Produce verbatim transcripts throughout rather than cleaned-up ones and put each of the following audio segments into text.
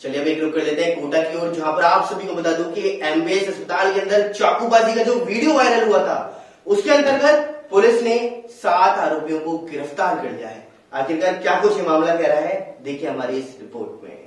चलिए अब एक रुक कर लेते हैं कोटा की ओर, जहां पर आप सभी को बता दूं कि एमबीएस अस्पताल के अंदर चाकूबाजी का जो वीडियो वायरल हुआ था उसके अंतर्गत पुलिस ने सात आरोपियों को गिरफ्तार कर लिया है। आखिरकार क्या कुछ ये मामला कह रहा है, देखिए हमारी इस रिपोर्ट में।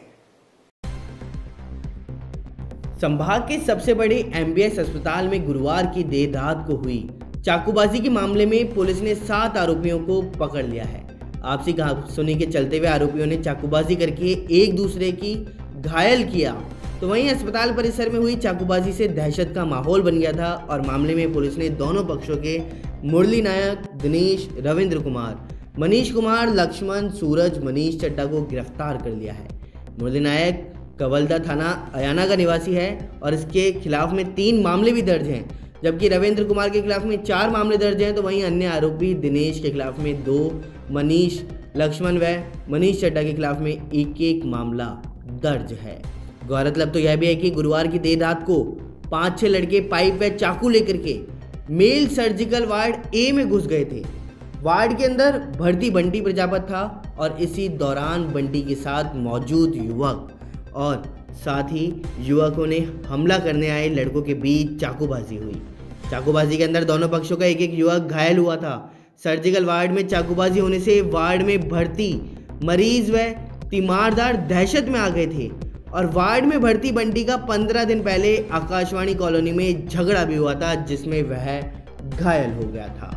संभाग के सबसे बड़े एमबीएस अस्पताल में गुरुवार की देर रात को हुई चाकूबाजी के मामले में पुलिस ने सात आरोपियों को पकड़ लिया है। आपसी कहासुनी के चलते हुए आरोपियों ने चाकूबाजी करके एक दूसरे की घायल किया, तो वहीं अस्पताल परिसर में हुई चाकूबाजी से दहशत का माहौल बन गया था और मामले में पुलिस ने दोनों पक्षों के मुरली नायक, दिनेश, रविंद्र कुमार, मनीष कुमार, लक्ष्मण, सूरज, मनीष चड्ढा को गिरफ्तार कर लिया है। मुरली नायक कवलदा थाना अयाना का निवासी है और इसके खिलाफ में तीन मामले भी दर्ज हैं, जबकि रविंद्र कुमार के खिलाफ में चार मामले दर्ज हैं, तो वहीं अन्य आरोपी दिनेश के खिलाफ में दो, मनीष, लक्ष्मण व मनीष चड्ढा के खिलाफ में एक एक मामला दर्ज है। गौरतलब तो यह भी है कि गुरुवार की देर रात को पांच छह लड़के पाइप व चाकू लेकर के मेल सर्जिकल वार्ड ए में घुस गए थे। वार्ड के अंदर भर्ती बंटी प्रजापत था और इसी दौरान बंटी के साथ मौजूद युवक और साथ ही युवकों ने हमला करने आए लड़कों के बीच चाकूबाजी हुई। चाकूबाजी के अंदर दोनों पक्षों का एक एक युवक घायल हुआ था। सर्जिकल वार्ड में चाकूबाजी होने से वार्ड में भर्ती मरीज व तीमारदार दहशत में आ गए थे और वार्ड में भर्ती बंटी का पंद्रह दिन पहले आकाशवाणी कॉलोनी में झगड़ा भी हुआ था, जिसमें वह घायल हो गया था।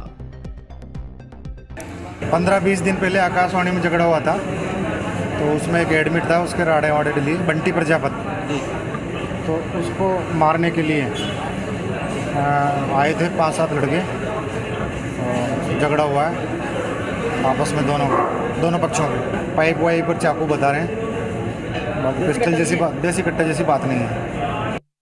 पंद्रह बीस दिन पहले आकाशवाणी में झगड़ा हुआ था, तो उसमें एक एडमिट था, उसके राड़े वाड़े डली बंटी प्रजापत, तो उसको मारने के लिए आए थे पांच सात लड़के। झगड़ा हुआ है आपस में दोनों दोनों पक्षों में, पाइप वाइप पर चाकू बता रहे हैं, बाकी पिस्टल जैसी बात, देसी कट्टा जैसी बात नहीं है।